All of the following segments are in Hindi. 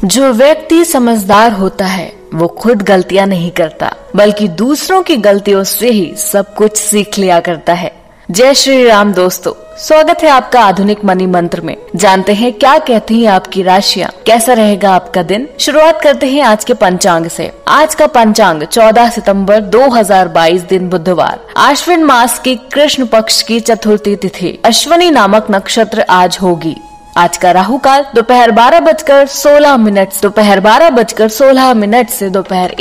जो व्यक्ति समझदार होता है वो खुद गलतियां नहीं करता, बल्कि दूसरों की गलतियों से ही सब कुछ सीख लिया करता है। जय श्री राम दोस्तों, स्वागत है आपका आधुनिक मनी मंत्र में। जानते हैं क्या कहती हैं आपकी राशियां, कैसा रहेगा आपका दिन। शुरुआत करते हैं आज के पंचांग से। आज का पंचांग 14 सितंबर 2022 दिन बुधवार, आश्विन मास की कृष्ण पक्ष की चतुर्थी तिथि अश्विनी नामक नक्षत्र आज होगी। आज का राहु काल दोपहर 12:16 से दोपहर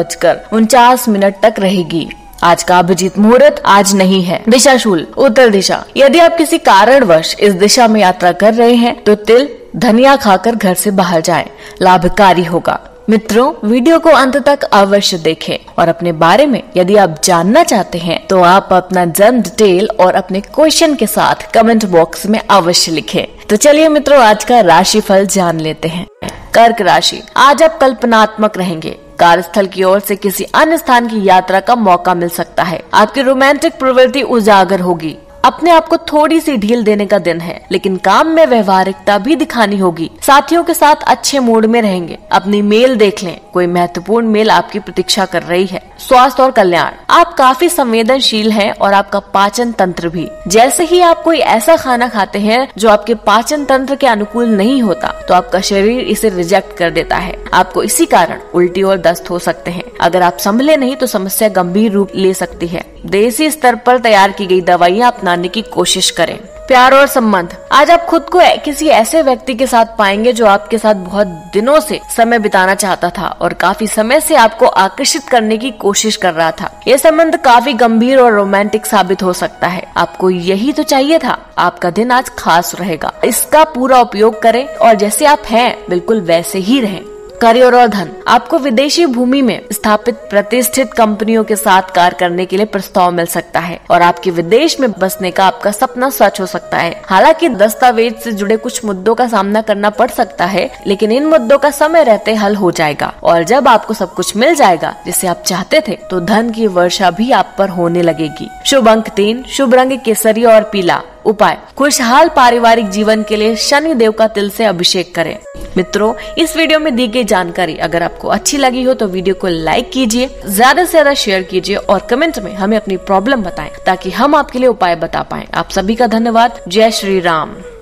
1:49 तक रहेगी। आज का अभिजीत मुहूर्त आज नहीं है। दिशा शूल उत्तर दिशा। यदि आप किसी कारणवश इस दिशा में यात्रा कर रहे हैं तो तिल धनिया खाकर घर से बाहर जाएं, लाभकारी होगा। मित्रों, वीडियो को अंत तक अवश्य देखें और अपने बारे में यदि आप जानना चाहते हैं तो आप अपना जन्म डिटेल और अपने क्वेश्चन के साथ कमेंट बॉक्स में अवश्य लिखें। तो चलिए मित्रों, आज का राशिफल जान लेते हैं। कर्क राशि। आज आप कल्पनात्मक रहेंगे। कार्यस्थल की ओर से किसी अन्य स्थान की यात्रा का मौका मिल सकता है। आपकी रोमांटिक प्रवृत्ति उजागर होगी। अपने आप को थोड़ी सी ढील देने का दिन है, लेकिन काम में व्यवहारिकता भी दिखानी होगी। साथियों के साथ अच्छे मूड में रहेंगे। अपनी मेल देख लें, कोई महत्वपूर्ण मेल आपकी प्रतीक्षा कर रही है। स्वास्थ्य और कल्याण। आप काफी संवेदनशील हैं और आपका पाचन तंत्र भी। जैसे ही आप कोई ऐसा खाना खाते हैं जो आपके पाचन तंत्र के अनुकूल नहीं होता तो आपका शरीर इसे रिजेक्ट कर देता है। आपको इसी कारण उल्टी और दस्त हो सकते हैं। अगर आप संभले नहीं तो समस्या गंभीर रूप ले सकती है। देसी स्तर पर तैयार की गई दवाइयाँ अपनाने की कोशिश करें। प्यार और संबंध। आज आप खुद को किसी ऐसे व्यक्ति के साथ पाएंगे जो आपके साथ बहुत दिनों से समय बिताना चाहता था और काफी समय से आपको आकर्षित करने की कोशिश कर रहा था। यह संबंध काफी गंभीर और रोमांटिक साबित हो सकता है। आपको यही तो चाहिए था। आपका दिन आज खास रहेगा, इसका पूरा उपयोग करें और जैसे आप हैं बिल्कुल वैसे ही रहें। करियर और धन। आपको विदेशी भूमि में स्थापित प्रतिष्ठित कंपनियों के साथ कार्य करने के लिए प्रस्ताव मिल सकता है और आपके विदेश में बसने का आपका सपना सच हो सकता है। हालांकि दस्तावेज से जुड़े कुछ मुद्दों का सामना करना पड़ सकता है, लेकिन इन मुद्दों का समय रहते हल हो जाएगा और जब आपको सब कुछ मिल जाएगा जिसे आप चाहते थे तो धन की वर्षा भी आप पर होने लगेगी। शुभ अंक 3, शुभ रंग केसरी और पीला। उपाय, खुशहाल पारिवारिक जीवन के लिए शनि देव का तिल से अभिषेक करें। मित्रों, इस वीडियो में दी गई जानकारी अगर आपको अच्छी लगी हो तो वीडियो को लाइक कीजिए, ज्यादा से ज्यादा शेयर कीजिए और कमेंट में हमें अपनी प्रॉब्लम बताएं ताकि हम आपके लिए उपाय बता पाएं। आप सभी का धन्यवाद। जय श्री राम।